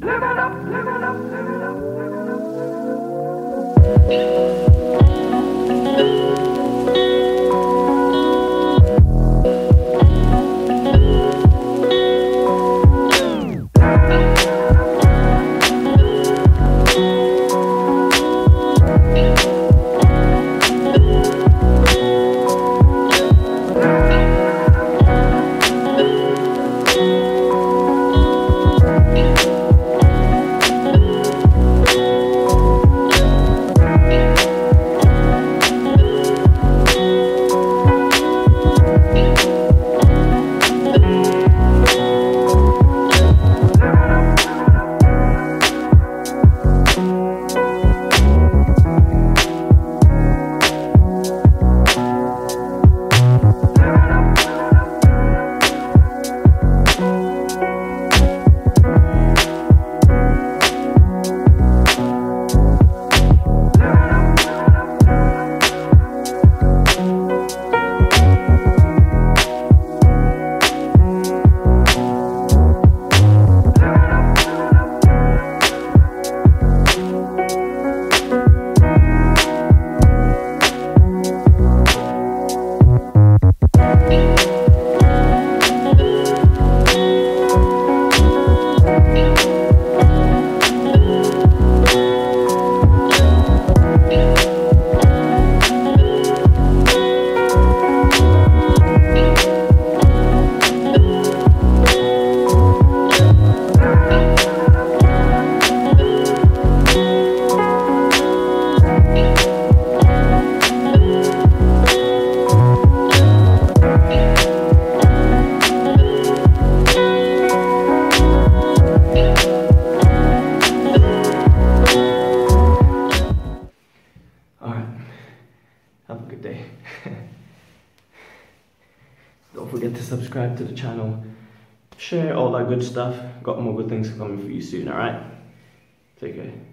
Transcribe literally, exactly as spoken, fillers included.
Live it up, live it up, live it up, live it up. Have a good day. Don't forget to subscribe to the channel, share all that good stuff. Got more good things coming for you soon, alright? Take care.